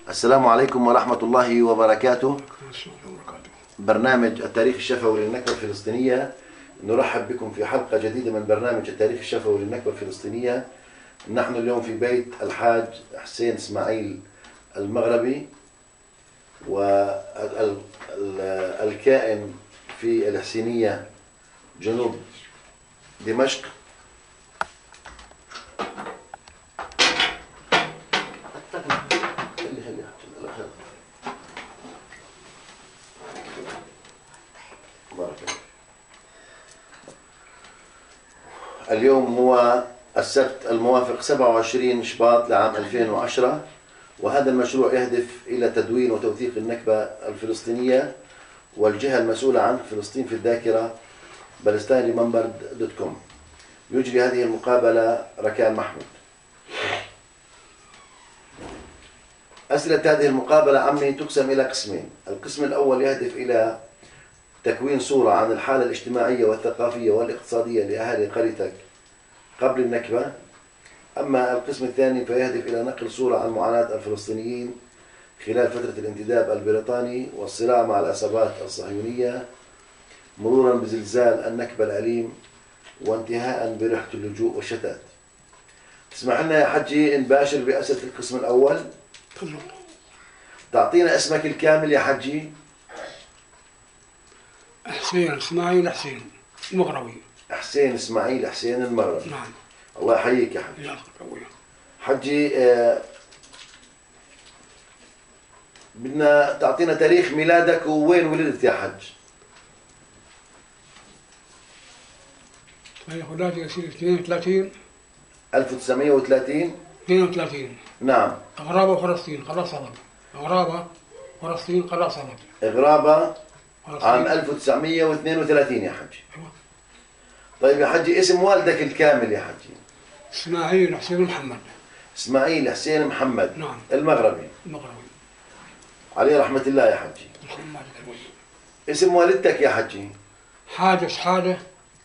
السلام عليكم ورحمة الله وبركاته. برنامج التاريخ الشفوي للنكبة الفلسطينية، نرحب بكم في حلقة جديدة من برنامج التاريخ الشفوي للنكبة الفلسطينية. نحن اليوم في بيت الحاج حسين اسماعيل المغربي، والكائن في الحسينية جنوب دمشق. اليوم هو السبت الموافق 27 شباط لعام 2010، وهذا المشروع يهدف إلى تدوين وتوثيق النكبة الفلسطينية، والجهة المسؤولة عن فلسطين في الذاكرة palestine.com. يجري هذه المقابلة ركان محمود. أسئلة هذه المقابلة عمي تقسم إلى قسمين. القسم الأول يهدف إلى تكوين صورة عن الحالة الاجتماعية والثقافية والاقتصادية لأهالي قريتك قبل النكبة. أما القسم الثاني فيهدف إلى نقل صورة عن معاناة الفلسطينيين خلال فترة الانتداب البريطاني والصراع مع العصابات الصهيونية، مرورا بزلزال النكبة الأليم، وانتهاء برحلة اللجوء والشتات. تسمح لنا يا حجي نباشر بأسئلة القسم الأول. تعطينا اسمك الكامل يا حجي. حسين اسماعيل حسين المغربي. حسين اسماعيل حسين المغربي. نعم. الله يحييك يا حجي. حجي بدنا تعطينا تاريخ ميلادك ووين ولدت يا حج. تاريخ ولادتي يصير 32 1930. 32. نعم. غرابة وفلسطين قضاء صمد. غرابة فلسطين قضاء صمد. غرابة عام 1932 يا حجي. أيوة. طيب يا حجي اسم والدك الكامل يا حجي. اسماعيل حسين محمد. اسماعيل حسين محمد. نعم. المغربي. المغربي. عليه رحمة الله يا حجي. محمد. اسم والدتك يا حجي. حاجة شحادة.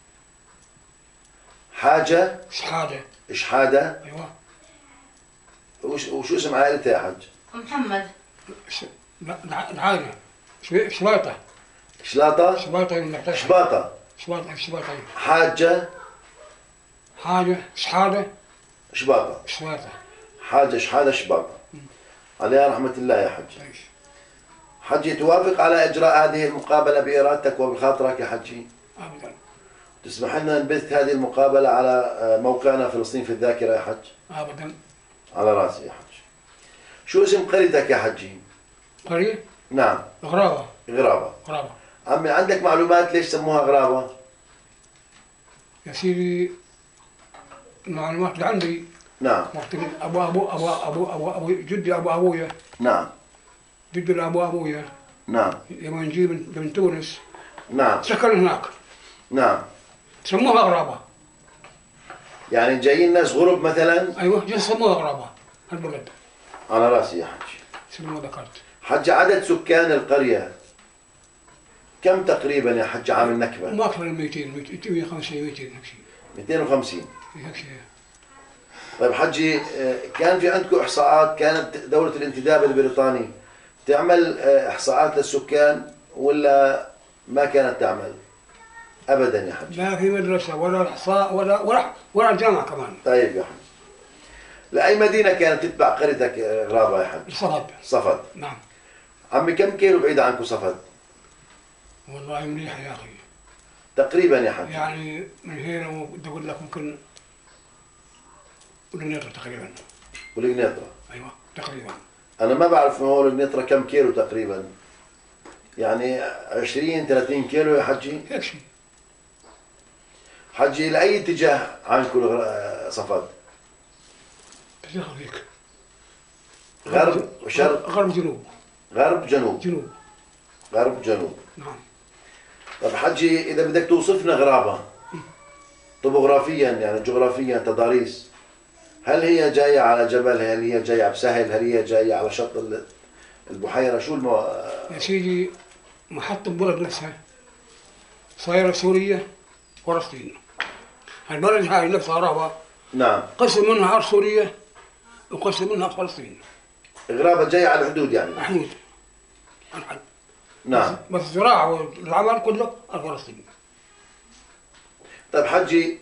حاجة شحادة. شحادة. ايوه. وشو اسم عائلتها يا حج؟ محمد. العائلة شباطة. شلاطة. شباطة. شباطة. شباطة. حاجة. حاجة شحادة. شباطة. شباطة. حاجة شحادة شباطة. عليها رحمة الله يا حج. حجي توافق على إجراء هذه المقابلة بإرادتك وبخاطرك يا حجي؟ أبدا. تسمح لنا نبث هذه المقابلة على موقعنا فلسطين في الذاكرة يا حج؟ أبدا. على راسي يا حج. شو اسم قريتك يا حجي؟ قرية؟ نعم. غرابة. غرابة. غرابة. عمي عندك معلومات ليش سموها غرابة؟ يا سيدي المعلومات اللي عندي. نعم. وقت أبو جدي أبويا. نعم. جدي أبويا. نعم. لما نجي من تونس. نعم. سكن هناك. نعم. سموها غرابة. يعني جايين ناس غرب مثلا؟ أيوه جاي سموها غرابة هالبلد. على راسي يا حج. سموها ذكرت. حج عدد سكان القرية كم تقريبا يا حج عام النكبة؟ ما أكثر من 200 150 200 هيك شيء. 250 هيك شيء. طيب حجي كان في عندكم إحصاءات؟ كانت دولة الانتداب البريطاني تعمل إحصاءات للسكان ولا ما كانت تعمل؟ أبدا يا حج. لا في مدرسة ولا إحصاء ولا جامعة كمان. طيب يا حج. لأي مدينة كانت تتبع قريتك غرابة يا حج؟ صفد. صفد. نعم. عمي كم كيلو بعيد عنكم صفد؟ والله مليحة يا أخي. تقريبا يا حج. يعني من هنا بدي أقول لك ممكن ولنيطرة تقريبا. ولنيطرة. أيوه تقريبا. أنا ما بعرف من هون لنيطرة كم كيلو تقريبا. يعني 20 30 كيلو يا حجي؟ هيك شيء. حجي لأي اتجاه عنكم صفد؟ اتجاه هيك. غرب وشرق؟ غرب جنوب. غرب جنوب. جنوب. غرب جنوب. نعم. طب حجي إذا بدك توصفنا غرابة طبوغرافيا يعني جغرافيا تضاريس، هل هي جاية على جبل؟ هل هي جاية بسهل؟ هل هي جاية على شط البحيرة؟ شو يا سيدي محطة البلد نفسها صايرة سوريا وفلسطين. البلد هاي نفسها غرابة. نعم. قسم منها أرض سوريا وقسم منها فلسطين. غرابة جاية على الحدود يعني. حدود. نعم. بس الزراعة والعمل كله الفلسطيني. طيب حجي،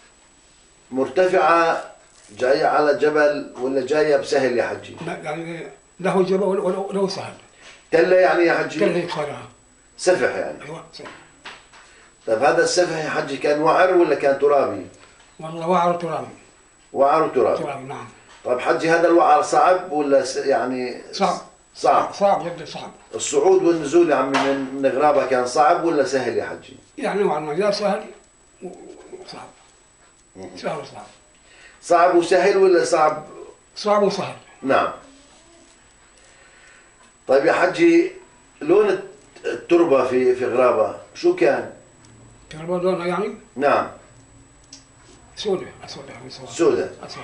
مرتفعة جاية على جبل ولا جاية بسهل يا حجي؟ يعني له جبل وله سهل. تلة يعني يا حجي؟ تلة يكسرها. سفح يعني. ايوه سفح. طيب هذا السفح يا حجي كان وعر ولا كان ترابي؟ والله وعر ترابي. وعر وترابي. ترابي نعم. طيب حجي، هذا الوعر صعب ولا يعني صعب. صعب. صعب جدا صعب. الصعود والنزول يا عمي من غرابة كان صعب ولا سهل يا حجي؟ يعني نوعا ما يا سهل وصعب. سهل وصعب. صعب وسهل ولا صعب؟ صعب وسهل. نعم. طيب يا حجي، لون التربة في غرابة شو كان؟ تربة لونها يعني؟ نعم. سوداء. سوداء. أسود.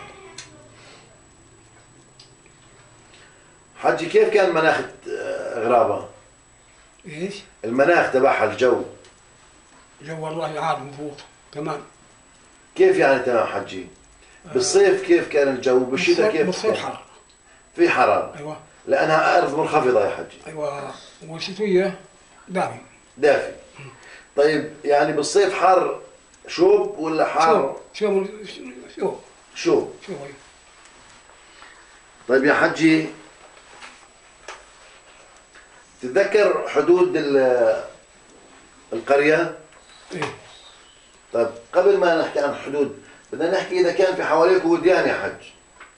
حجي، كيف كان مناخ غرابة؟ ايش؟ المناخ تبعها، الجو. جو والله عاد مضبوط تمام. كيف يعني تمام حجي؟ بالصيف كيف كان الجو؟ بالشتاء كيف؟ بالصيف حر. في حرارة. ايوه. لأنها أرض منخفضة يا حجي. ايوه، والشتوية دافي. دافي. طيب يعني بالصيف حر شوب ولا حار؟ شوب. شوب. طيب يا حجي، تتذكر حدود القرية؟ ايه. طيب قبل ما نحكي عن الحدود بدنا نحكي إذا كان في حواليك وديان يا حج.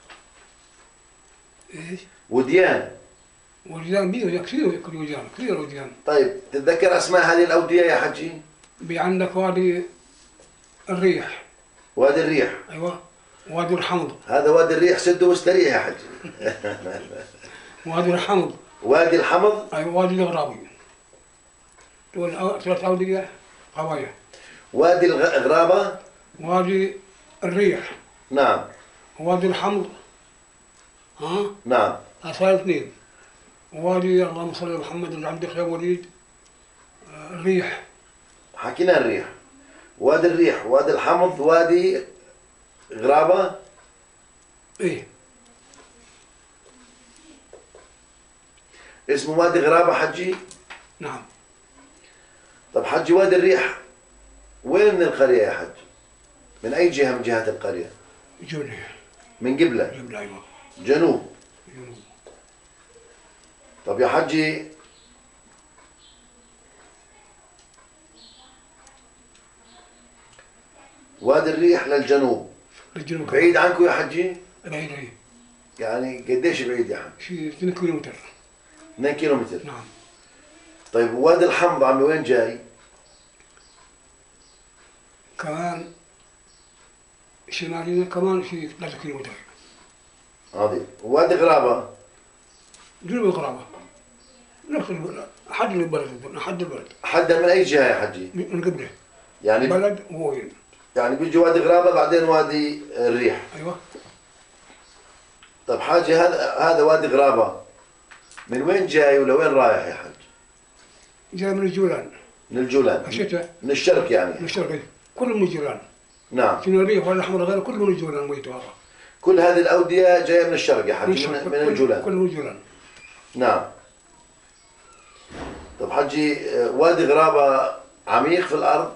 ايش؟ وديان. وديان كثير وديان. طيب تتذكر أسماء هذه الأودية يا حجي؟ عندك وادي الريح. وادي الريح. ايوه. وادي الحمض. هذا وادي الريح، سد واستريح يا حجي. وادي الحمض. وادي الحمض. ايوه. وادي الغرابي. دول ثلاث أودية قوية. وادي الغرابة. وادي الريح. نعم. وادي الحمض. ها؟ نعم. هذول اثنين. وادي اللهم صل على محمد اللي عندك يا وليد الريح. حكينا الريح. وادي الريح، وادي الحمض، وادي غرابة. ايه. اسمه وادي غرابة حجي؟ نعم. طب حجي، وادي الريح وين من القرية يا حج؟ من أي جهة من جهات القرية؟ جنوب. من قبلة. قبلة ايوه. جنوب. جنوب. طب يا حجي، وادي الريح للجنوب. للجنوب. بعيد عنكم يا حجي؟ بعيد ايه. يعني قديش بعيد يا حج؟ شيء 2 كيلومتر. 2 كيلومتر. نعم. طيب وادي الحمض عمي وين جاي؟ كمان شماليا كمان شيء 3 كيلومتر. عظيم. وادي غرابة؟ جنوب الغرابة. نفس حد البلد. حدا من أي جهة يا حجي؟ من قبله. يعني بلد وين؟ يعني بيجي وادي غرابة بعدين وادي الريح. ايوه. طب حاجي، هذا وادي غرابة من وين جاي ولوين رايح يا حج؟ جاي من الجولان. من الجولان. الشتاء. من الشرق يعني. من الشرق. كله من الجولان. نعم. شنو الريح ولا الأحمر غيره كله من الجولان ويتو هذا. كل هذه الأودية جاية من الشرق يا حجي، من الجولان. كله من الجولان. نعم. طب حجي، وادي غرابة عميق في الأرض؟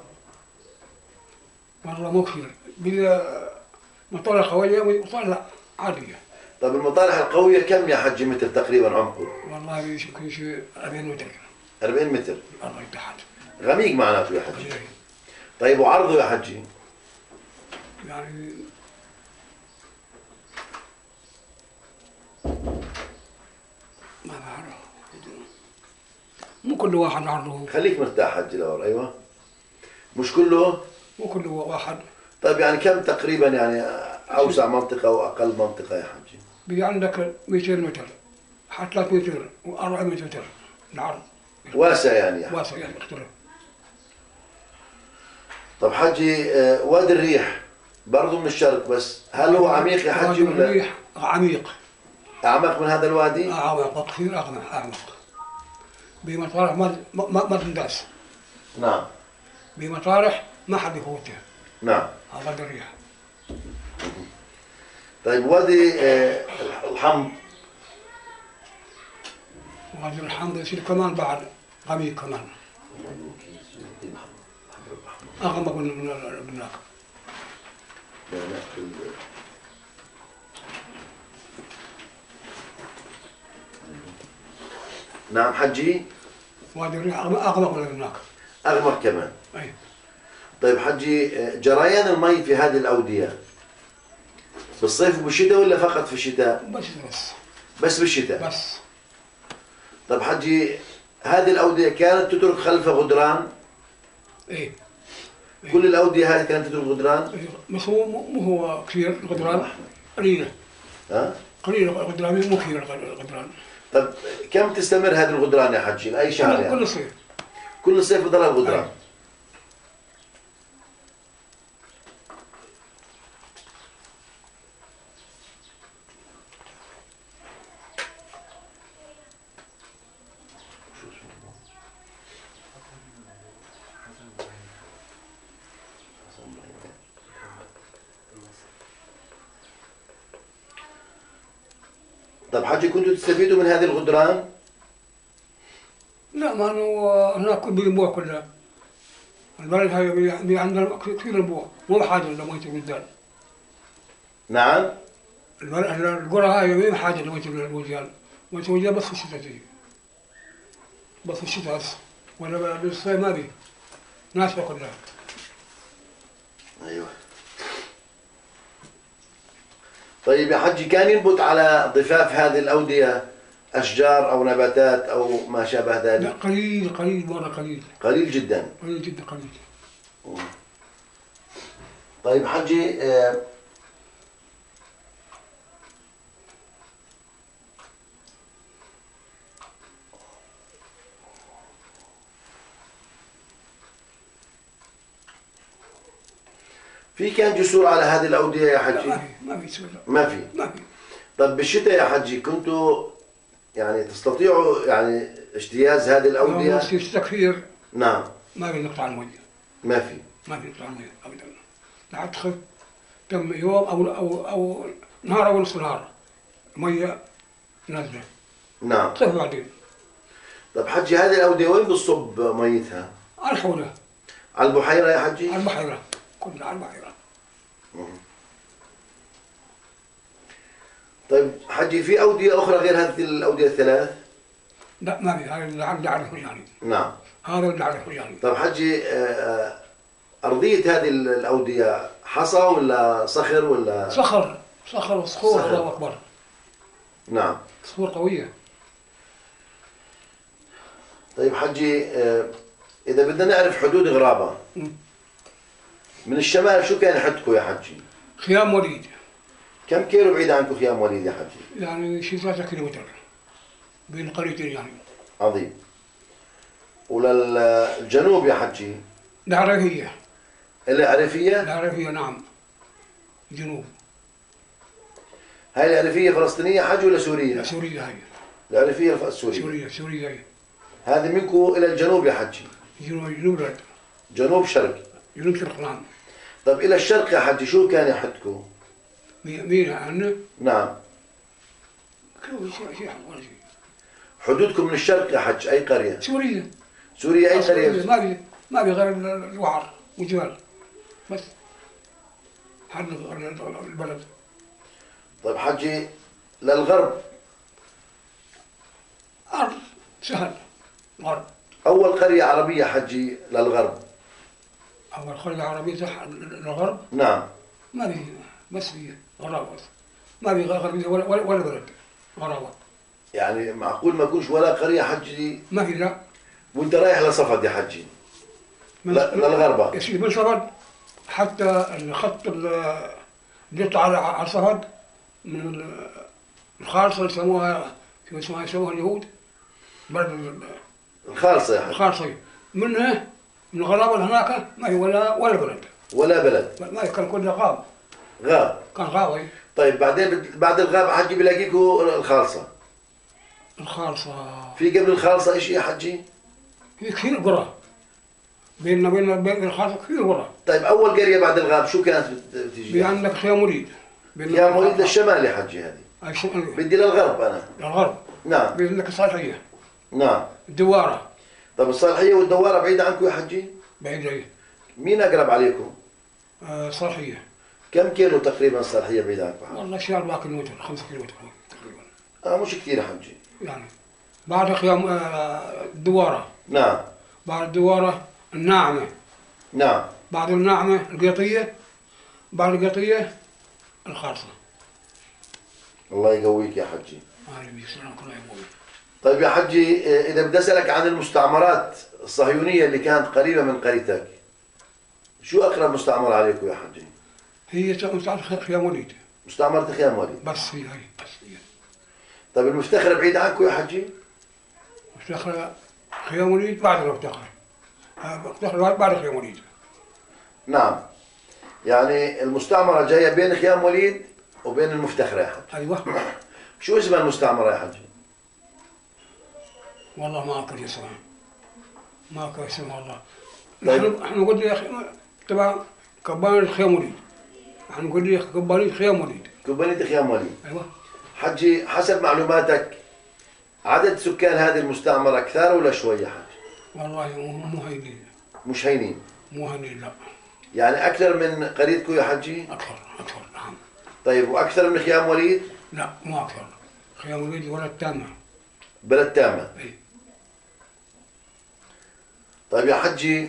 مرة مو كثير. مطالع قوية ومطالع عادية. طب المطارح القوية كم يا حجي متر تقريبا عمقه؟ والله يمكن شيء 40 متر. 40 متر. الله تحت. غميق معناته يا حجي. طيب وعرضه يا حجي؟ يعني ما بعرف. مو كل واحد عرضه. خليك مرتاح حجي لورا. ايوه. مش كله؟ مو كل واحد. طيب يعني كم تقريبا، يعني اوسع منطقة واقل منطقة يا حجي؟ بيجي عندك 200 متر حتى 3 متر و400 متر العرض. واسع يعني. واسع يعني اختلف. طب حجي، وادي الريح برضه من الشرق، بس هل هو عميق يا حجي ولا؟ الريح عميق. أعمق من هذا الوادي؟ أعمق كثير أعمق. بمطارح ما تنداس. نعم. بمطارح ما حد يفوتها. نعم. هذا الريح. طيب وادي الحمض؟ وهذا الحمد يصير كمان بعد غميق كمان أغمق من الناك. نعم حجي. وهذا الريح أغمق من الناك. أغمق كمان. أي. طيب حجي، جريان المي في هذه الأودية بالصيف وبالشتاء ولا فقط في الشتاء؟ بس بالشتاء. بس. طيب حجي، هذه الأودية كانت تترك خلفها غدران؟ إيه. كل الأودية هذه كانت تترك غدران؟ إيه. بس هو مو هو كثير الغدران، قليلة. ها؟ قليلة الغدران، مو كثير الغدران. طيب كم تستمر هذه الغدران يا حجي؟ لأي شهر يعني؟ كل صيف. كل صيف بضل الغدران. طب حجي، كنتوا تستفيدوا من هذه الغدران؟ لا، ما انه هناك بينبوع كلها. البلد هاي عندنا كثير نبوع، مو حاجه لمية الولدان. نعم؟ القرى هاي مو حاجه لمية الولدان، مية الولدان بس في الشتاء تجي. بس في الشتاء بس، ولا بالصيف ما بي. ناشفه كلها. ايوه. طيب يا حجي، كان ينبت على ضفاف هذه الأودية أشجار أو نباتات أو ما شابه ذلك؟ لا، قليل مرة قليل. قليل جدا. قليل جدا قليل. طيب حجي، في كان جسور على هذه الأودية يا حجي؟ لا، ما في جسور. ما في. ما في. طب بالشتاء يا حجي كنتوا يعني تستطيعوا يعني اجتياز هذه الأودية؟ في الشتاء كثير. نعم. ما في نقطع المية. ما في نقطع المية أبدا. لحد تخف كم يوم أو نهار أو نصف نهار المية نازلة. نعم. تخف بعدين. طب حجي، هذه الأودية وين بتصب ميتها؟ على الحولة. على البحيرة يا حجي؟ على البحيرة، كلها على البحيرة. طيب حجي، في أودية أخرى غير هذه الأودية الثلاث؟ لا، ما في. هذا اللي أعرفه يعني. نعم. هذا اللي أعرفه يعني. طيب حجي، أرضية هذه الأودية حصى ولا صخر ولا؟ صخر وصخور. الله أكبر. نعم. صخور قوية. طيب حجي، إذا بدنا نعرف حدود غرابة من الشمال شو كان حدكم يا حجي؟ خيام وليد. كم كيلو بعيد عنكم خيام وليد يا حجي؟ يعني شي 3 كيلومتر بين قريتين يعني. عظيم. وللجنوب يا حجي؟ العرفية. العرفية؟ العرفية نعم. جنوب. هاي العرفية فلسطينية حج ولا سورية؟ لا، سورية هاي. العرفية السورية. سورية هاي. هذه منكم إلى الجنوب يا حجي؟ جنوب رد. جنوب شرق. جنوب شرق نعم. طيب إلى الشرق يا حجي شو كان يحدكم؟ مين عنا؟ نعم. شيء ولا شيء. حدودكم من الشرق يا حج أي قرية؟ سوريا أي قرية؟ ما في غير الوعر والجبال بس. حد البلد. طيب حجي، للغرب؟ أرض سهل. غرب. أول قرية عربية حجي للغرب؟ أول قرية عربية صح للغرب؟ نعم. ما في، بس في غرابة بس. ما في غربية ولا بلد. غرابة. يعني معقول ما يكونش ولا قرية حجي؟ ما في لا. وانت رايح لصفد يا حجي؟ للغربة؟ يا سيدي من صفد حتى الخط اللي يطلع على صفد من الخالصة يسموها اليهود. بلد الخالصة يا حجي. الخالصة منها من الغرابة هناك ما في ولا بلد. ولا بلد؟ ما كان كله غاب. كان غاب. طيب بعدين بعد الغاب حجي بلاقيكوا الخالصة. الخالصة في قبل الخالصة ايش يا حجي؟ في كثير قرى. بين الخالصة كثير قرى. طيب أول قرية بعد الغاب شو كانت بتيجي؟ في عندك خيام وليد. خيام وليد للشمال يا حجي هذه. الشمال. بدي للغرب أنا. للغرب. نعم. في عندك الصالحية. نعم. الدوارة. طب الصالحية والدوارة بعيدة عنكم يا حجي؟ بعيدة. مين أقرب عليكم؟ صالحية. كم كيلو تقريبا الصالحية بعيدة عنكم؟ والله شي 4 كيلومتر 5 كيلومتر تقريبا. مش كثير يا حجي. يعني بعد خيام الدوارة. نعم. بعد الدوارة الناعمة. نعم. بعد الناعمة القيطية. بعد القيطية الخالصة. الله يقويك يا حجي. السلام الله يقويك. طيب يا حجي، إذا بدي أسألك عن المستعمرات الصهيونية اللي كانت قريبة من قريتك، شو أقرب مستعمرة عليكم يا حجي؟ هي مستعمرة خيام وليد. مستعمرة خيام وليد. بس هي بس هي. طيب المفتخرة بعيدة عنكم يا حجي؟ مفتخرة خيام وليد بعد المفتخرة. مفتخرة بعد خيام وليد. نعم. يعني المستعمرة جاية بين خيام وليد وبين المفتخرة يا حجي. أيوه. شو اسم المستعمرة يا حجي؟ والله ما أذكر اسمها. ما أذكر اسمها والله. طيب. نحن نقول لي يا أخي تبع كبان خيام وليد. نحن نقول لي كبانية خيام وليد. كوبانية خيام وليد. أيوه. حجي، حسب معلوماتك عدد سكان هذه المستعمرة كثار ولا شوي يا حجي؟ والله مو هينين. مش هينين. مو هينين لا. يعني أكثر من قريتكم يا حجي؟ أكثر نعم. طيب وأكثر من خيام وليد؟ لا مو أكثر. خيام وليد ولا التامة. بلد تامة. أي. طيب يا حجي،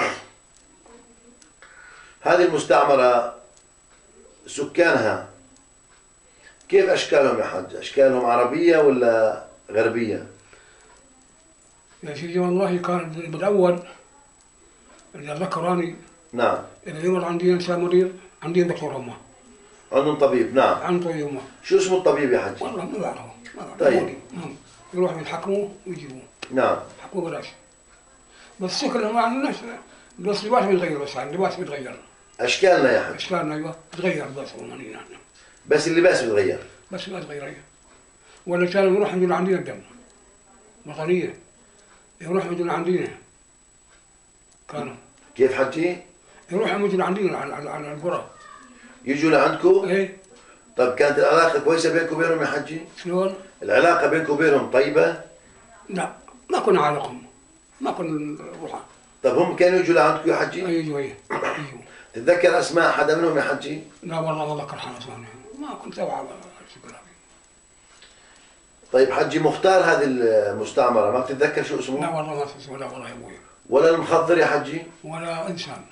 هذه المستعمرة سكانها كيف أشكالهم يا حج؟ أشكالهم عربية ولا غربية؟ يا سيدي والله كان بالأول اللي ذكراني. نعم. إذا يمر عندي إنسان مريض عندي دكتور أمه. عندهم طبيب. نعم. عن طبيب أمه. شو اسمه الطبيب يا حج؟ والله ما بعرفه. طيب. يروحوا يتحكموا ويجيبوه. نعم. يحكموا بلاش. بس شكلهم ما عندناش. بس لباس بيتغير بس يعني لباس بيتغير. أشكالنا يا حج؟ أشكالنا أيوه بتغير بس رومانيين يعني. بس اللباس بيتغير. بس ما تغير أيوه. ولا كانوا يروحوا يجون عندنا الدم. وطنية. يروحوا يجون عندنا. كانوا. كيف حجي؟ يروحوا يجون عندنا على القرى. يجوا لعندكم؟ إيه. طب كانت العلاقة كويسة بينكم وبينهم يا حجي؟ شلون؟ العلاقة بينكم وبينهم طيبة؟ لا ما كنا علاقهم. ما كنا نروح. طب هم كانوا يجوا لعندكم يا حجي؟ ايوه ايوه. تتذكر أسماء حدا منهم يا حجي؟ لا والله ما ذكر حاجه ثانيه. ما كنت اوعى الشكل. طيب حجي، مختار هذه المستعمرة ما بتتذكر شو اسمه؟ لا والله ما في ولا والله يا ابوي. ولا المخضر يا حجي؟ ولا انسان.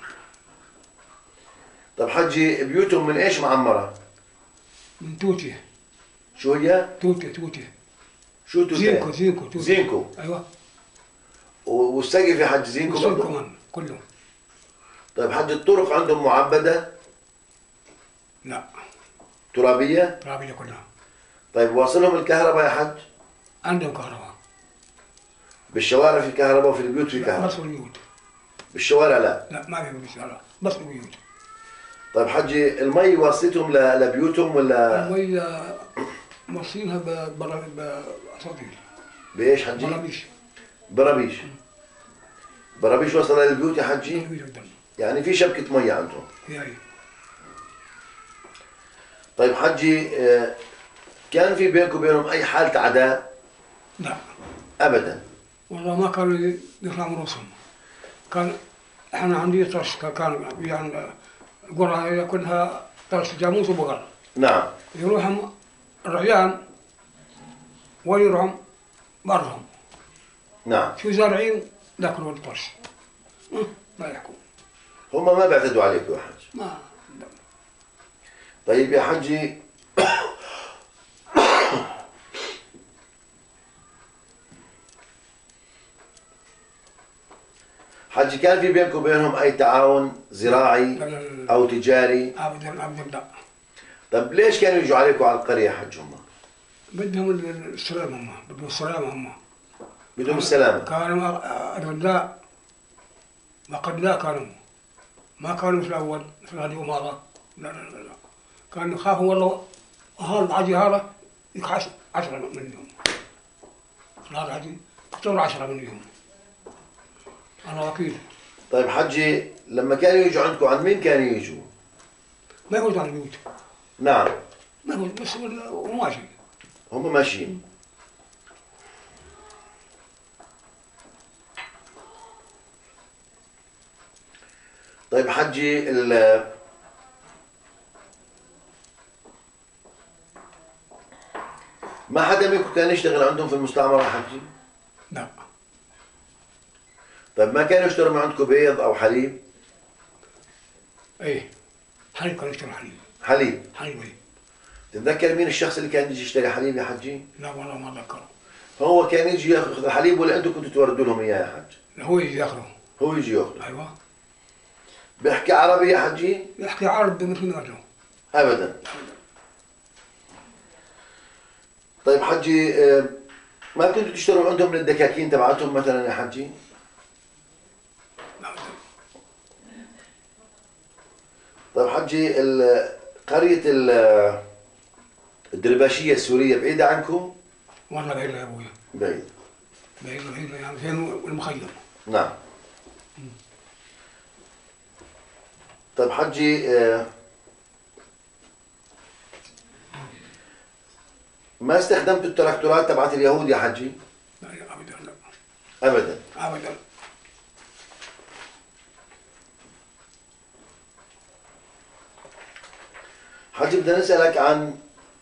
طب حجي، بيوتهم من ايش معمرة؟ من توتيه. شو هي؟ توتيه. شو توتيه؟ زينكو. زينكو. ايوه. والسقف يا حجي زينكو برضه؟ كمان كله. طيب حجي، الطرق عندهم معبدة؟ لا. ترابية كلها. طيب واصلهم الكهرباء يا حج؟ عندهم كهرباء. بالشوارع في كهرباء وفي البيوت في كهرباء؟ بس البيوت. بالشوارع لا؟ لا ما في بالشوارع بس البيوت. طيب حجي، المي واصلتهم لبيوتهم ولا؟ المي موصينها بأساطيل. بايش حجي؟ برابيش. برابيش وصل للبيوت يا حجي؟ يعني في شبكة مي عندهم. هي. طيب حجي، كان في بينكم وبينهم أي حالة عداء؟ لا. أبدا. والله ما كانوا يطلعوا من رؤوسهم. كان احنا عندي طرش كان يعني قرى كلها طرش جاموس وبقر. نعم. يروحوا الرعيان وين يروحوا؟ برهم. نعم. شو زارعين ياكلوا الطرش. ما يحكوا. هم ما بيعتدوا عليكم يا حج؟ ما. طيب يا حجي، حجي، كان في بينكم وبينهم أي تعاون زراعي أو تجاري؟ أبدا لا. طب ليش كانوا يجوا عليكم على القرية حج هم؟ بدهم السلام هم. بدهم السلام هم. بدهم السلامة. كانوا أدلاء. وقد لا كانوا. ما كانوا مثل الأول مثل هذه المرة. لا. كانوا يخافوا والله هذا العجي هذا يكحش 10 منهم. هذا العجي يقتل 10 منهم. أنا وكيل. طيب حجي، لما كانوا يجوا عندكم عند مين كانوا يجوا؟ ما يفوتوا على البيوت. نعم. ما يفوت بس ماشي. هم ماشيين. طيب حجي ما حدا منكم كان يشتغل عندهم في المستعمرة حجي؟ لا. طيب ما كانوا يشتروا من عندكم بيض أو حليب؟ ايه حليب، كانوا يشتروا حليب. حليب؟ حليب ايه. تتذكر مين الشخص اللي كان يجي يشتري حليب يا حجي؟ لا والله ما اتذكره. هو كان يجي ياخذ الحليب ولا انتم كنتوا توردوا لهم اياه يا حج؟ هو يجي ياخذه. هو يجي ياخذه. ايوه. بيحكي عربي يا حجي؟ يحكي عربي مثل ما قال له. ابدا. طيب حجي ما كنتوا تشتروا عندهم من الدكاكين تبعتهم مثلا يا حجي؟ طيب حجي قرية الدرباشية السورية بعيدة عنكم؟ والله بعيد يا ابويا. بعيد. بعيد يعني فين المخيم. نعم. طيب حجي ما استخدمتوا التراكتورات تبعت اليهود يا حجي؟ لا ابدا. لا ابدا. ابدا. حجي بدنا نسألك عن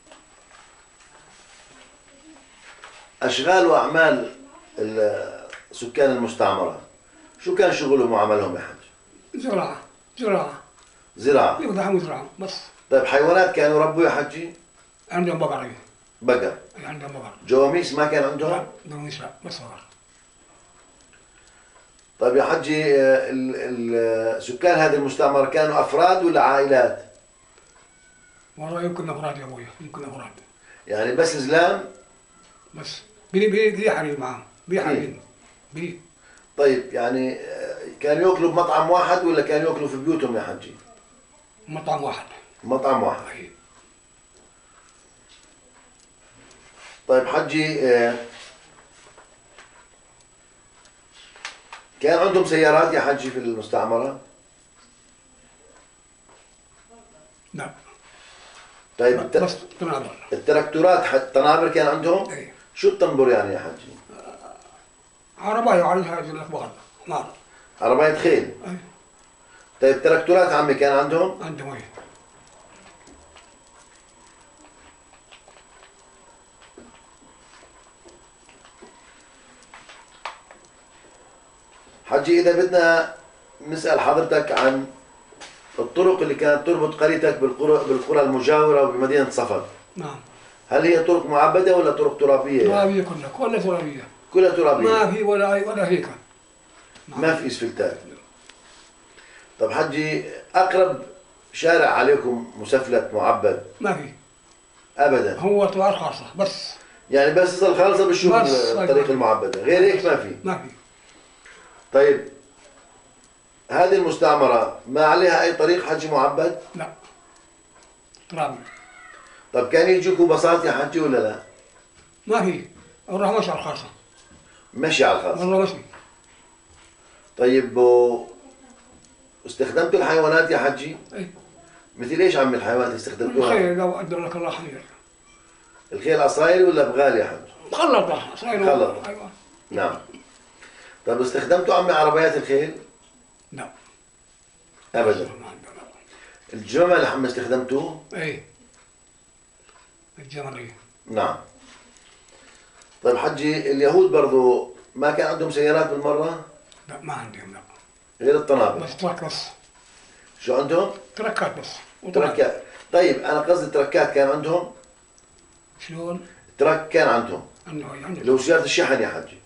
أشغال وأعمال سكان المستعمرة. شو كان شغلهم وعملهم يا حجي؟ زراعة. زراعة. زراعة. يقدحوا زراعة بس. طيب حيوانات كانوا يربوا يا حجي؟ عندهم بقر. بقر. عندهم بقر. جواميس ما كان عندهم؟ لا جواميس لا، بس بقر. طيب يا حجي سكان هذه المستعمرة كانوا أفراد ولا عائلات؟ والله يمكن أفراد يا أبويا، يمكن أفراد. يعني بس زلام؟ بس بلي حريم معهم، بلي حريم. بلي. طيب يعني كانوا ياكلوا بمطعم واحد ولا كانوا ياكلوا في بيوتهم يا حجي؟ مطعم واحد. مطعم واحد. أي. طيب حجي كان عندهم سيارات يا حجي في المستعمرة؟ لا. طيب بس تنابر. التراكتورات طنابر كان عندهم؟ اي. شو الطنبر يعني يا حجي؟ عرباية عليها الأخبار. نار. عربية خيل؟ اي. طيب تراكتورات عمي كان عندهم؟ عندهم اي. حجي إذا بدنا نسأل حضرتك عن الطرق اللي كانت تربط قريتك بالقرى المجاورة وبمدينة صفد. نعم. هل هي طرق معبدة ولا طرق ترابية؟ ترابية كلها ترابية. كلها ترابية. ما في ولا هيك. نعم. ما في اسفلتات. طب حجي أقرب شارع عليكم مسفلت معبد؟ ما في. أبدا. هو طوال خاصة بس. يعني بس تصل خالصة بتشوف الطريق المعبدة، غير هيك ما في؟ ما في. طيب هذه المستعمرة ما عليها أي طريق حجي معبد؟ لا. ترابي. طب كان يجيكوا باصات يا حجي ولا لا؟ ما في. نروح مشي على الخاصة. مشي على الخاصة. والله مشي. طيب استخدمتوا الحيوانات يا حجي؟ اي. مثل ايش عم الحيوانات استخدمتوها؟ الخيل لو قدر لك الله خير. الخيل أصايل ولا بغال يا حج؟ مخلطة. مخلطة. ايوه. نعم. طب استخدمتوا عمي عربيات الخيل؟ لا. ابدا. الجمل عم استخدمتوه؟ ايه. الجمل ايه. نعم. طيب حجي اليهود برضو ما كان عندهم سيارات بالمرة؟ لا ما عندهم لا. غير الطنابر. بس ترك بس. شو عندهم؟ تركات بس. تركات. طيب انا قصدي تركات كان عندهم؟ شلون؟ ترك كان عندهم. عندهم. لو سيارة الشحن يا حجي.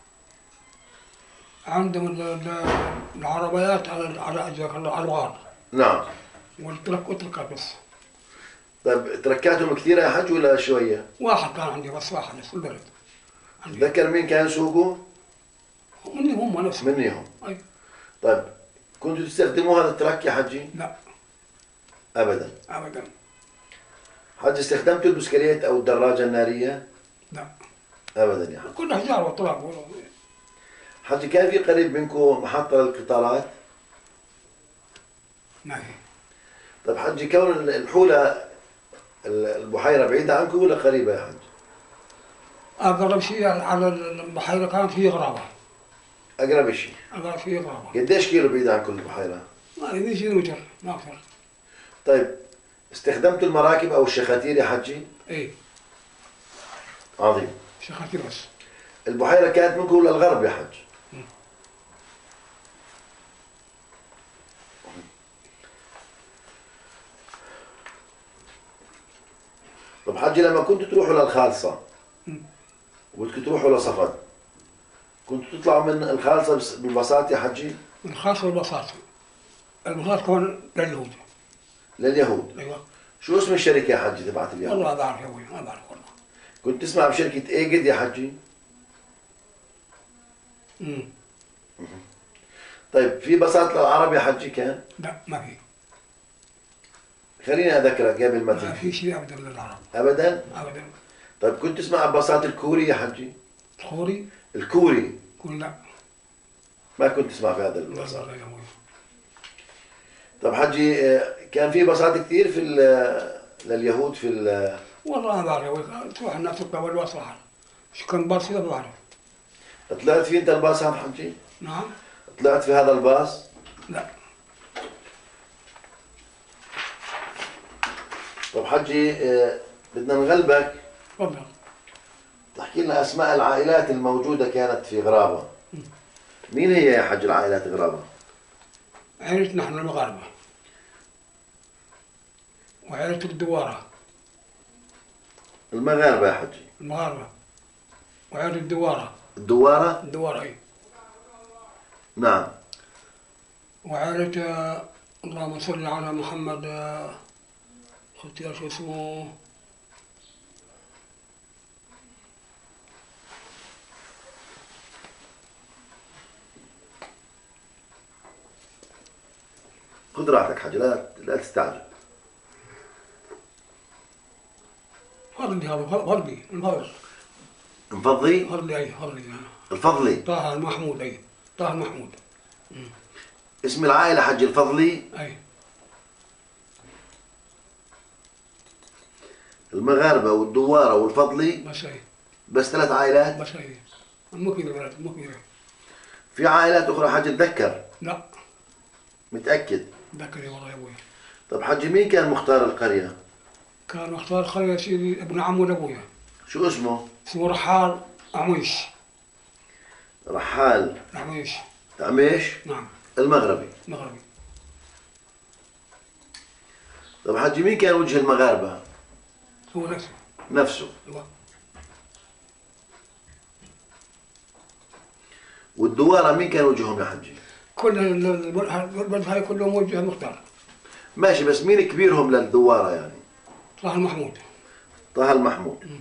عندهم العربيات على الغار. نعم. والتركات بس. طيب تركاتهم كثيرة يا حج ولا شوية؟ واحد كان عندي بس، واحد بس في البلد. تذكر مين كان يسوقه؟ مني هم نفسهم. منيهم. أي. طيب كنتوا تستخدموا هذا الترك يا حجي؟ لا. ابدا. ابدا. حج استخدمتوا البسكليت او الدراجة النارية؟ لا. ابدا يا حج. كلها حجار وطراب. حجي كان في قريب منكم محطة للقطارات؟ ما في. طيب حجي كون الحولة البحيرة بعيدة عنكم ولا قريبة يا حج؟ اقرب شيء على البحيرة كانت هي غرابة. أقرب شيء. اقرب شيء غرابة. قديش كيلو بعيد عنكم البحيرة؟ ما 100 كيلومتر ما أكثر. طيب استخدمت المراكب أو الشخاتير يا حجي؟ إيه. عظيم. شخاتير بس. البحيرة كانت منكم للغرب يا حج؟ طب حجي لما كنتوا تروحوا للخالصة وبدكم تروحوا لصفد، كنتوا تطلعوا من الخالصة بالباصات يا حجي؟ الخاصة والباصات. الباصات كمان لليهود. لليهود؟ أيوه. شو اسم الشركة يا حجي تبعت اليهود؟ والله ما بعرف يا أبوي، ما بعرف والله. كنت تسمع بشركة ايجد يا حجي؟ طيب في باصات للعرب يا حجي كان؟ لا ما في. خليني اذكرك قبل ما ما تنسى. في شيء أبدا للعرب. ابدا؟ أبدا. طيب كنت تسمع باصات الكوري يا حجي؟ الخوري؟ الكوري؟ يقول لا. ما كنت تسمع في هذا لا الباصات. لا يا أبوي. طب حجي كان في باصات كثير في لليهود في والله ما بعرف يا أبوي، تروح الناس تركب الباص راح. شو كان باص كذا ما بعرف. طلعت في انت الباص هذا حجي؟ نعم؟ طلعت في هذا الباص؟ لا. طب حجي بدنا نغلبك تفضل. تحكي لنا اسماء العائلات الموجودة كانت في غرابة. مين هي يا حج العائلات غرابة؟ عائلتنا نحن المغاربة. وعائلة الدوارة. المغاربة يا حجي. المغاربة. وعائلة الدوارة. الدوارة؟ الدوارة أي. نعم. وعائلة اللهم صل على محمد اختي شو اسمه خذ راحتك حجي، لا تستعجل. فضلي هذا فضلي الفضل. مفضي؟ فضلي أي فضلي. الفضلي. طه المحمود أي. طه المحمود. اسم العائلة حجي الفضلي؟ أي. المغاربة والدوارة والفضلي؟ بس أي. بس 3 عائلات؟ بس أي. مو كذا ولد مو كذا. في عائلات أخرى حجي تذكر؟ لا. متأكد؟ ذكري والله يا أبوي. طب حجي مين كان مختار القرية؟ كان مختار قرية سيدي ابن عمود أبويا. شو اسمه؟ اسمه رحال عميش. رحال عميش. عميش؟ نعم. المغربي. مغربي. طب حجي مين كان وجه المغاربة؟ هو نفسه. نفسه. أيوه. والدوارة مين كان وجههم يا حجي؟ كل البلد هاي كلهم وجه مختار. ماشي، بس مين كبيرهم للدوارة يعني؟ طه المحمود. طه المحمود.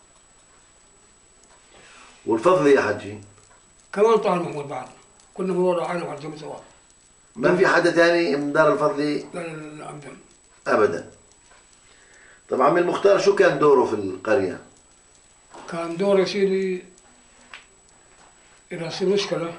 والفضلي يا حجي؟ كمان طه المحمود بعد. كنا بنوضع عينه على الجميع سوا. ما في حدا ثاني من دار الفضلي؟ لا لا لا أبدا. أبدا. طب عم المختار شو كان دوره في القرية؟ كان دور يا سيدي إذا تصير مشكلة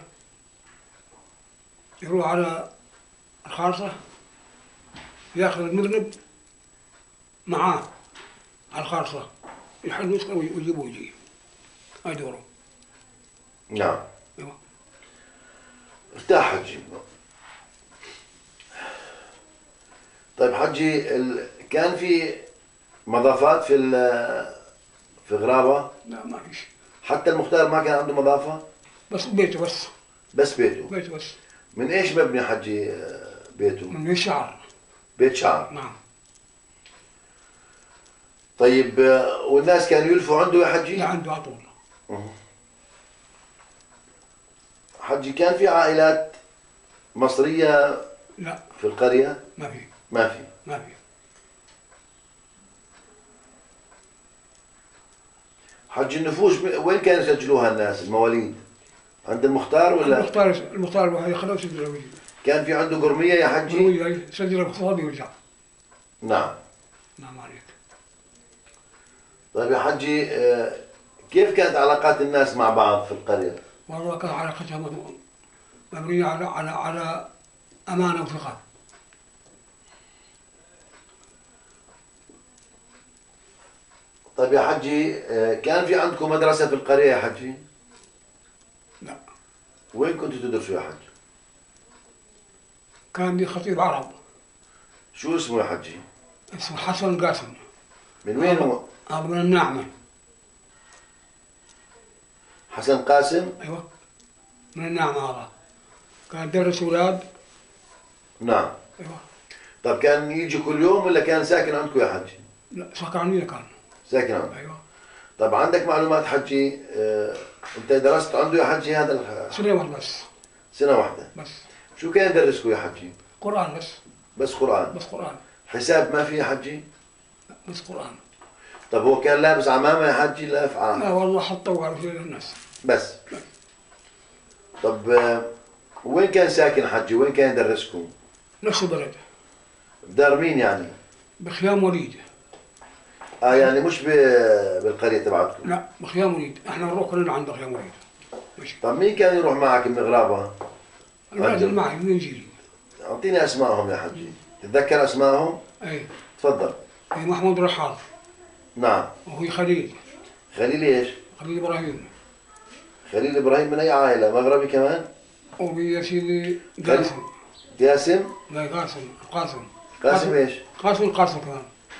يروح على الخالصة ياخذ المذنب معاه على الخالصة يحل مشكلة ويجيبه ويجي. هاي دوره. نعم. ايوه. ارتاح حجي. طيب حجي كان في مضافات في غرابة؟ لا ما فيش. حتى المختار ما كان عنده مضافة؟ بس بيته بس. بس بيته؟ بيته بس. من ايش مبني حجي بيته؟ من الشعر. بيت شعر؟ نعم. طيب والناس كانوا يلفوا عنده يا حجي؟ لا عنده على طول. حجي كان في عائلات مصرية لا في القرية؟ ما في. ما في. ما في. حج النفوس وين كانوا يسجلوها الناس المواليد؟ عند المختار ولا؟ المختار الواحد يخلوه يسجل. كان في عنده قرمية يا حجي؟ قرية يسجل المختار ويرجع. نعم. نعم عليك. طيب يا حجي كيف كانت علاقات الناس مع بعض في القرية؟ والله كانت علاقتها مبنية على أمانة وثقة. طيب يا حجي كان في عندكم مدرسة في القرية يا حجي؟ لا. وين كنتوا تدرسوا يا حجي؟ كان لي خطيب عرب شو اسمه يا حجي؟ اسمه حسن قاسم. من وين هو؟ هذا من النعمة. حسن قاسم؟ أيوة من النعمة هذا. كان درس أولاد. نعم. أيوة. طب كان يجي كل يوم ولا كان ساكن عندكم يا حجي؟ لا ساكن عندنا كان. ساكن عندكم. أيوة. طب عندك معلومات حجي أنت درست عنده يا حجي هذا سنة واحدة بس. سنة واحدة. بس. شو كان يدرسكم يا حجي؟ قرآن بس. بس قرآن. بس قرآن. حساب ما في يا حجي؟ لا بس قرآن. طب هو كان لابس عمامة يا حجي لا في عامة؟ لا والله حطوا على الناس. بس. طب وين كان ساكن حجي؟ وين كان يدرسكم؟ نفس البلد. بدار مين يعني؟ بخيام وليد. يعني مش بالقرية تبعتكم؟ لا بخيام وليد، احنا نروح كلنا عند خيام وليد. ماشي. طب مين كان يروح معك من غرابة؟ الولد اللي معي من جيلي. اعطيني اسمائهم يا حجي، تتذكر اسمائهم؟ اي. تفضل. هي محمود رحال. نعم. وهي خليل. خليل ايش؟ خليل ابراهيم. خليل ابراهيم من اي عائلة؟ مغربي كمان؟ وهي سيدي قاسم. قاسم؟ لا قاسم قاسم ايش؟ قاسم كمان.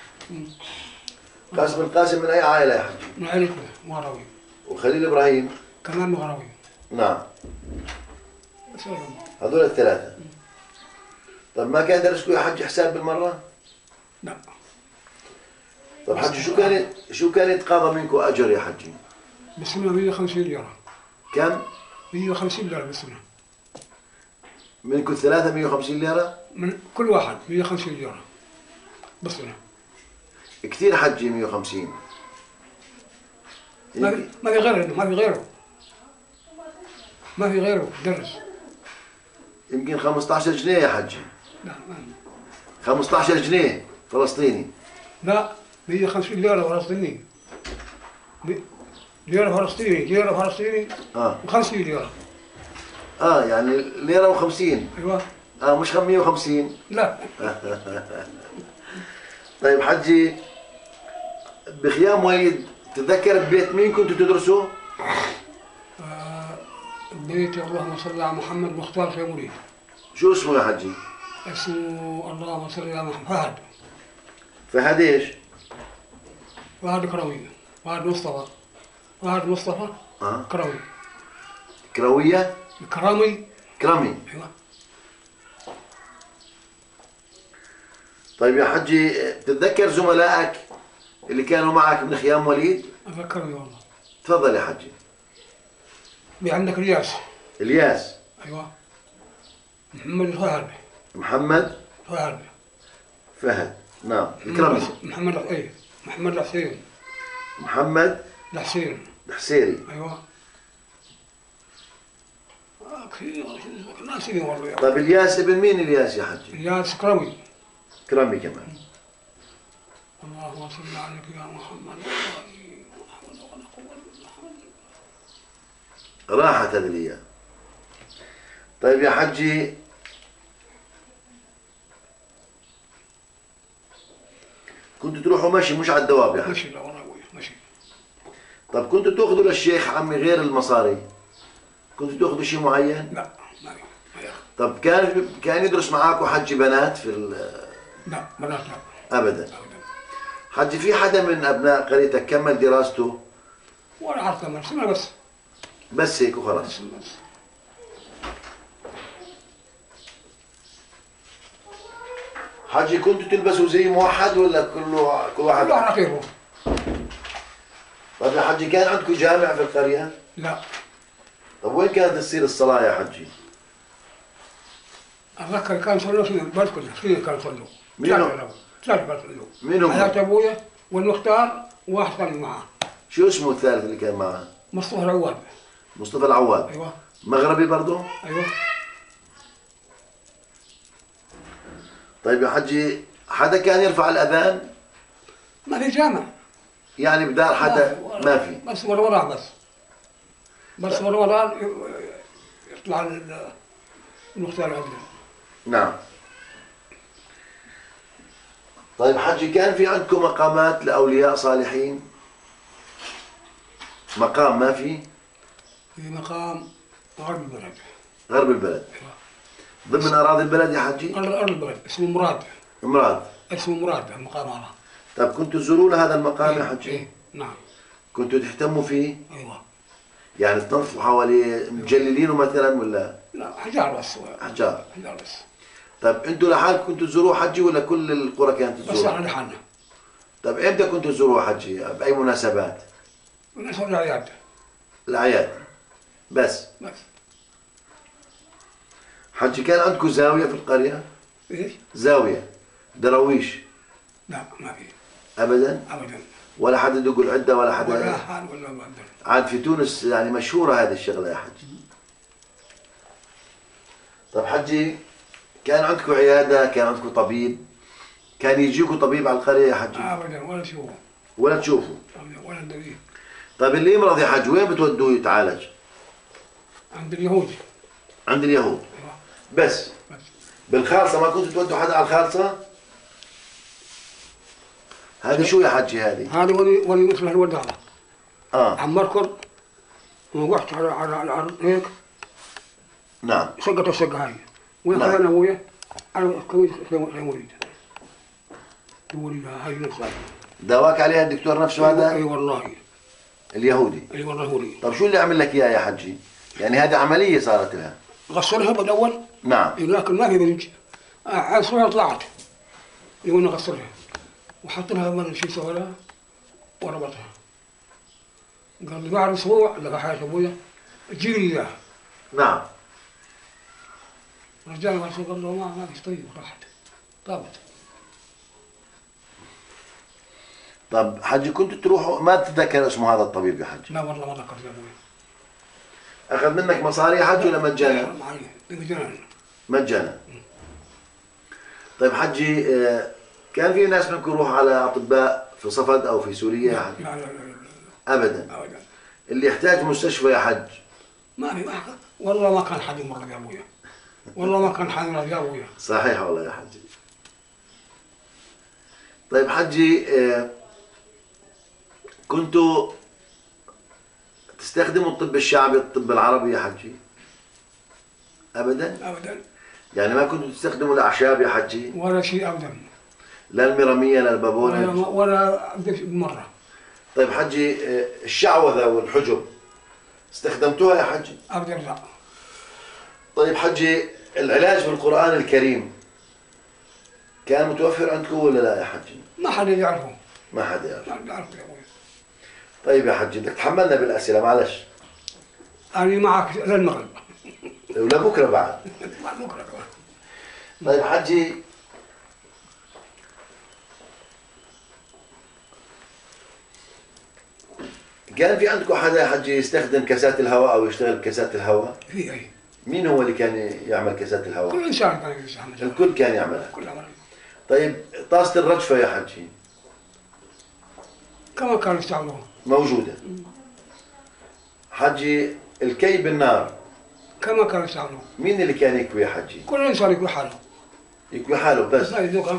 قاسم القاسم من اي عائلة يا حجي؟ من عائلتنا مغربي. وخليل ابراهيم؟ كمان مغربي. نعم. بس هذول الثلاثة. طب ما كان درسكم يا حجي حساب بالمرة؟ لا. طب حجي شو كان يتقاضى منكم اجر يا حجي؟ بالسنة 150 ليرة. كم؟ 150 ليرة بالسنة. منكم الثلاثة 150 ليرة؟ من كل واحد 150 ليرة بالسنة. كثير حجي 150. ما في غيره، ما في غيره درس. يمكن 15 جنيه يا حجي. لا ما 15 جنيه فلسطيني. لا 150 ليرة فلسطيني. ليرة فلسطيني. 50 ليرة. يعني ليرة و50. ايوه. مش 150. لا. طيب حجي بخيام وليد تتذكر ببيت مين كنتوا تدرسوا؟ بيت اللهم صل على محمد مختار خيام وليد. شو اسمه يا حجي؟ اسمه اللهم صل على محمد فهد. فهد ايش؟ فهد كروي. فهد مصطفى. كروي. كروية؟ كرامي. ايوه. طيب يا حجي تتذكر زملائك اللي كانوا معك من خيام وليد؟ أتذكرني والله. تفضل يا حجي. عندك الياس. أيوة. محمد فهد. نعم. الكرمي. محمد الحسيري. أيوة. ناسي والله. طيب الياس ابن مين الياس يا حجي؟ الياس كرمي كمان. اللهم صل عليك يا محمد. راحت هذه الايام. طيب يا حجي كنتوا تروحوا مشي مش على الدواب يا حجي؟ مشي. لا والله مشي. طب كنتوا تاخذوا للشيخ عمي غير المصاري؟ كنتوا تاخذوا شيء معين؟ لا ما طب كان يدرس معاكم حجي بنات في لا بنات لا. ابدا. حجي في حدا من ابناء قريتك كمل دراسته؟ ولا عارف كمل سنة بس هيك وخلاص. حجي كنتوا تلبسوا زي موحد ولا كل واحد على غيره؟ طيب يا حجي كان عندكم جامع في القرية؟ لا. طب وين كانت تصير الصلاة يا حجي؟ أتذكر كان صلوا في البلد كله، كثير كانوا يصلوا. ثلاثة كانوا يصلوا. مين هم؟ حياة أبويا والمختار وواحد كان معاه. شو اسمه الثالث اللي كان معاه؟ مصطفى العواد. أيوه. مغربي برضه؟ أيوه. طيب يا حجي حدا كان يرفع الأذان؟ ما في جامع. يعني بدار حدا ما في؟ بس ورا بس ورا يطلع المختار عندنا. نعم. طيب حجي كان في عندكم مقامات لأولياء صالحين؟ مقام ما في؟ في مقام غرب البلد. غرب البلد. ضمن أراضي البلد يا حجي؟ أرض البلد اسمه مراد. مراد. اسمه مراد المقامرة. طيب كنتوا تزورون هذا المقام يا حجي؟ إيه نعم. كنتوا تهتموا فيه؟ أيوه. يعني تنظفوا حواليه مجللينه مثلا ولا؟ لا حجار بس. حجار. حجار بس. طيب انتوا لحالكم كنتوا تزوروه حجي ولا كل القرى كانت بس تزوروه؟ احنا لحالنا. طيب امتى كنتوا تزوروه حجي؟ بأي مناسبات؟ مناسبة الأعياد. الأعياد. بس. بس. حجي كان عندكم زاوية في القرية؟ ايش؟ زاوية دراويش؟ لا ما في. أبدا؟ أبدا. ولا حدا يدق العدة ولا حدا؟ ولا حال ولا مقدر. عاد في تونس يعني مشهورة هذه الشغلة يا حجي. طيب حجي كان عندكم عيادة، كان عندكم طبيب، كان يجيكم طبيب على القرية يا حجي؟ أبدا ولا شوفه. ولا تشوفوا؟ أبدا ولا دليل. طيب اللي يمرض يا حج وين بتودوه يتعالج؟ عند اليهود. عند اليهود. أيوه. بس. بس. بالخالصة ما كنتوا تودوا حدا على الخالصة؟ هذه شو يا حجي هذه؟ هذه ولي مثل الولد هذا. عم مركض ووقعت على الأرض هيك. نعم. سقط السقة هاي. وين نعم. خلينا أبويا؟ على كويس وليد. وليد هاي نفسها. داواك عليها الدكتور نفسه هذا؟ اي والله. اليهودي. اي والله ولي. طيب شو اللي عمل لك اياه يا حجي؟ يعني هذه عملية صارت لها. غسلها بالاول. نعم. لكن ما في بنج. عصرها طلعت. يقولنا غسلها. وحط لها من شيء سوى لها وربطها. قال لي بعد اسبوع لقى حاجة ابويا جيب لي اياه. نعم. رجال قال له ما في طيب راحت. طابت. طب حجي كنتوا تروحوا ما تتذكر اسمه هذا الطبيب يا حجي؟ لا والله ما ذكرت يا ابويا. اخذ منك مصاري يا حجي ولا مجانا؟ مجانا. مجانا. طيب حجي كان في ناس منكم يروحوا على اطباء في صفد او في سوريا يا حجي؟ لا لا لا. ابدا. ابدا. اللي يحتاج مستشفى يا حج؟ ما في والله ما كان حد يمرض يا ابويا. والله ما كان حد يمرض يا ابويا. صحيح والله يا حجي. طيب حجي كنتوا تستخدموا الطب الشعبي الطب العربي يا حجي؟ ابدا؟ ابدا. يعني ما كنتوا تستخدموا الاعشاب يا حجي؟ ولا شيء ابدا. لا المرامية لا البابونج؟ ولا مرة. طيب حجي الشعوذة والحجب استخدمتوها يا حجي؟ ابدا لا. طيب حجي العلاج بالقرآن الكريم كان متوفر عندكم ولا لا يا حجي؟ ما حدا يعرفه. ما حدا يعرف. ما يعرفه يا ابويا. طيب يا حجي بدك تحملنا بالأسئلة معلش. أنا معك للمغرب. ولبكرة بعد. بكرة كمان. طيب حجي كان في عندكم حدا يا حجي يستخدم كاسات الهواء أو يشتغل بكاسات الهواء؟ في أي. مين هو اللي كان يعمل كاسات الهواء؟ كل إنسان كان يستعمل. الكل كان يعملها. كل عمل. طيب طاسة الرجفة يا حجي كما كانوا يستعملوها. موجودة. حجي الكي بالنار كما كانوا يستعملوها. مين اللي كان يكوي يا حجي؟ كل إنسان يكوي حاله. يكوي حاله بس. لا يذوقها.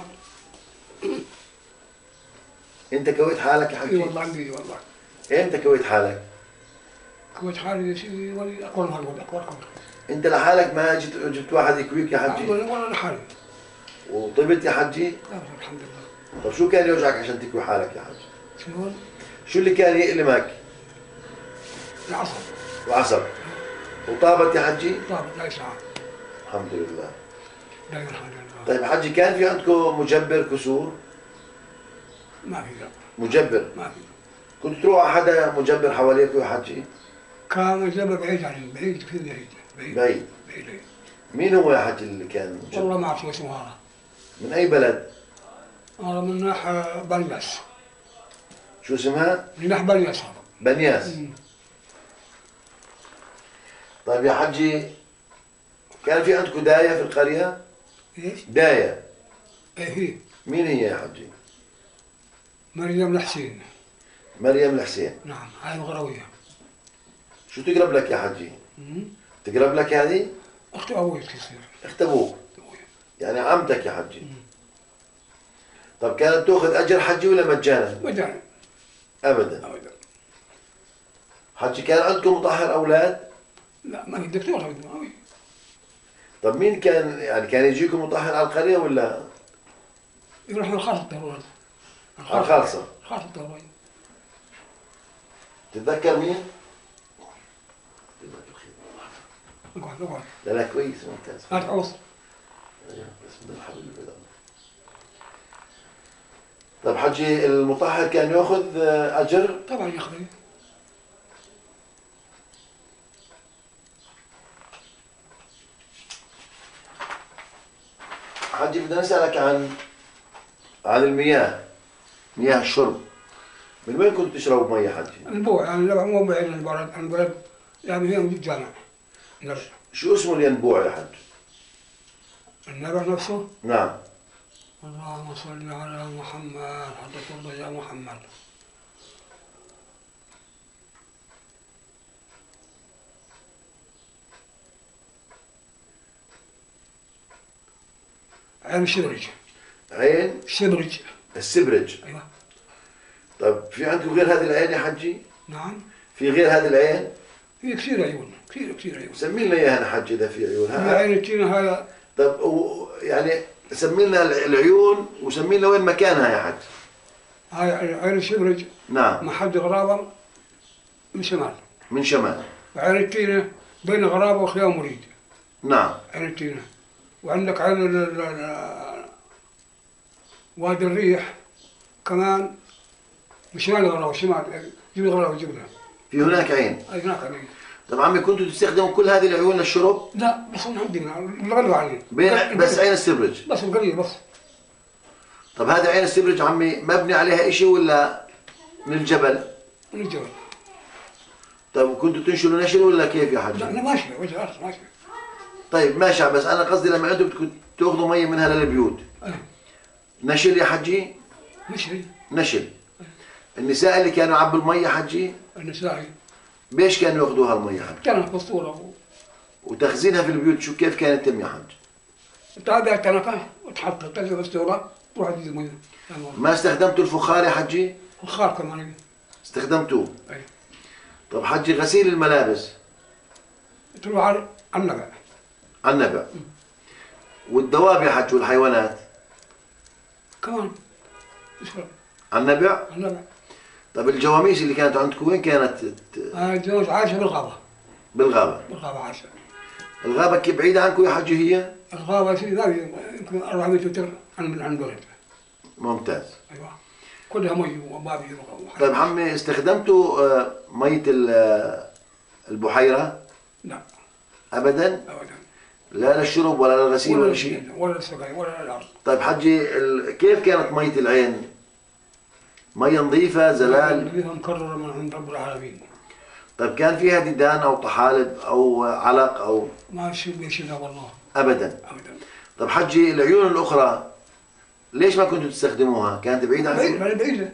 أنت كويت حالك يا حجي؟ اي والله عندي والله. إمتى كويت حالك؟ كويت حالي يا سيدي ولي أقوى ما أقول أقوى. أنت لحالك ما جبت واحد يكويك يا حجي؟ ولا لحالي. وطبت يا حجي؟ لا الحمد لله. طب شو كان يوجعك عشان تكوي حالك يا حجي؟ شنو؟ شو اللي كان يألمك؟ العصر. العصب. وطابت يا حجي؟ طابت لا ساعة. الحمد لله. دائما الحمد لله. طيب حجي كان في عندكم مجبر كسور؟ ما في لا. مجبر؟ ما في. كنت تروح على حدا مجبر حواليك يا حجي؟ كان الجبل بعيد عني بعيد كثير بعيد. بعيد. بعيد. مين هو يا حجي اللي كان مجبر؟ والله ما أعرف شو اسمه هذا. من أي بلد؟ هذا من ناحية بنياس. شو اسمها؟ من ناحية بنياس هذا. بنياس. طيب يا حجي كان في عندكم داية في القرية؟ ايش؟ داية. ايه هي. مين هي يا حجي؟ مريم الحسين. مريم الحسين. نعم هاي المغربية. شو تقرب لك يا حجي؟ تقرب لك هذه؟ أخت أبوي تصير. أخت أبوك. يعني عمتك يا حجي. طب كانت تأخذ أجر حجي ولا مجانا؟ مجانا. أبدا. أبدا. حجي كان عندكم مطهر أولاد؟ لا ما في دكتور هذا. طب طب مين كان يعني كان يجيكم مطهر على القرية ولا؟ يروح الخاص الدوران. الخالصة. الخاص الدوران. تتذكر مين؟ اقعد. لا كويس ممتاز. هات عوص. بسم الله الحمد لله. طب حجي المطهر كان ياخذ اجر؟ طبعا ياخذ. حجي بدنا نسألك عن المياه، مياه الشرب. من وين كنت تشرب مياه حجي؟ البوع يعني مو بعيد عن البلد يعني هي من الجامع. شو اسمه الينبوع يا حج؟ النبع نفسه؟ نعم. اللهم صل على محمد حضرة الله يا محمد. عين السبرج. عين؟ السبرج. السبرج. ايوه. طيب في عندكم غير هذه العين يا حجي؟ نعم. في غير هذه العين؟ في كثير عيون، كثير عيون. سمي لنا اياها يا حجي اذا في عيون. في عين التينة هذا. طب يعني سمي لنا العيون وسمي لنا وين مكانها يا حج. هاي عين السبرج. نعم. محد غرابة من شمال. من شمال. وعين التينة بين غرابة وخيام مريد. نعم. عين التينة. وعندك عين وادي الريح كمان من شمال الغرابة، شمال جبل الغرابة جبلها. في هناك عين. اي هناك عين. طب عمي كنتوا تستخدموا كل هذه العيون للشرب؟ لا بس عندنا الغلو عليه. بس عين السبرج. بس القليل بس. طب هذا عين السبرج عمي مبني عليها شيء ولا من الجبل؟ من الجبل. طب كنتوا تنشلوا نشل ولا كيف يا حاج؟ لا انا ماشي وجه الارض ماشي. طيب ماشي، بس انا قصدي لما انتم بدكم تاخذوا مي منها للبيوت. نشل يا حجي؟ نشل. النساء اللي كانوا يعبوا المي يا حجي؟ النساء. بيش كانوا ياخذوها المي يا حج؟ كانت باسطوره. وتخزينها في البيوت شو كيف كانت تتم يا حج؟ تابع كنكه وتحط تلزم باسطوره تروح تجيب المي. ما استخدمتوا الفخار يا حجي؟ فخار كمان. استخدمتوه؟ اي. طب حجي غسيل الملابس؟ تروح على النبع. على النبع. والدواب يا حج والحيوانات؟ كمان. على النبع؟ على النبع. طب الجواميس اللي كانت عندكم وين كانت؟ الجواميس عايشه بالغابه. بالغابه. بالغابه عايشه. الغابه كيف بعيده عنكم يا حجي هي؟ الغابه في يمكن 400 متر عن البلد. ممتاز. ايوه. كلها مي وبابي. طيب عمي استخدمتوا ميه البحيره؟ لا. ابدا؟ ابدا. لا للشرب ولا للغسيل ولا شيء؟ ولا للسقاي ولا للارض. طيب حجي كيف كانت ميه العين؟ ميه نظيفه زلال؟ نظيفه مكرره من عند رب العالمين. طيب كان فيها ديدان او طحالب او علق او؟ ما شيء والله. ابدا. ابدا. طب حجي العيون الاخرى ليش ما كنتوا تستخدموها؟ كانت بعيده عنكم؟ بعيده.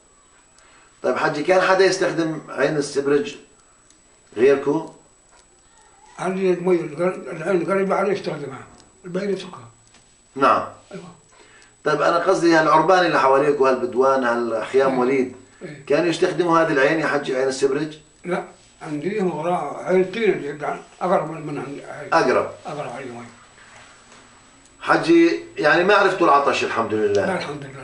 طيب حجي كان حدا يستخدم عين السبرج غيركم؟ عندي المي العين قريبه عليه يستخدمها، الباقي يتركها. نعم. ايوه. طيب انا قصدي هالعربان اللي حواليك وهالبدوان هالخيام وليد كانوا يستخدموا هذه العين يا حجي عين السبرج؟ لا عندي عينتين اللي اقرب من عندي. اقرب علي مي. حجي يعني ما عرفتوا العطش الحمد لله. لا الحمد لله.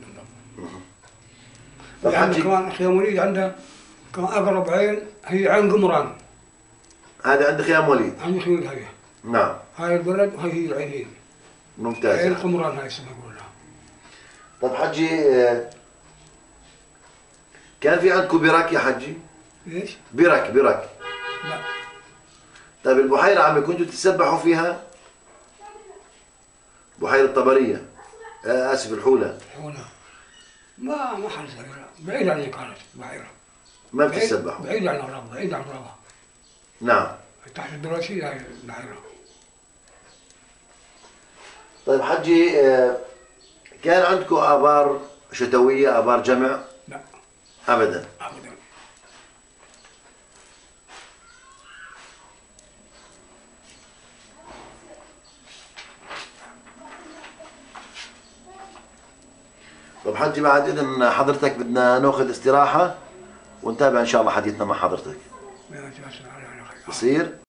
لا يعني كمان خيام وليد عنده كمان اقرب عين هي عين قمران. هذا عند خيام وليد؟ عندي خيام هي. نعم. هاي البلد وهي هي العينين. ممتاز. عين قمران هاي اسمها يقولون لها. طب حجي كان في عندكم برك يا حجي؟ ايش؟ برك. لا. طيب البحيرة عمي كنتوا تتسبحوا فيها؟ بحيرة طبرية. آسف الحولة. ما حد سبحها، بعيد عني كانت بحيرة. ما بتتسبحوا؟ بعيد عن الرابة، بعيد عن الرابة. نعم. تحت الدراسية هاي البحيرة. طيب حجي كان عندكم آبار شتوية، آبار جمع؟ لا. أبدا. أبدا. طب حجي بعد إذن حضرتك بدنا ناخذ استراحة ونتابع إن شاء الله حديثنا مع حضرتك. بصير؟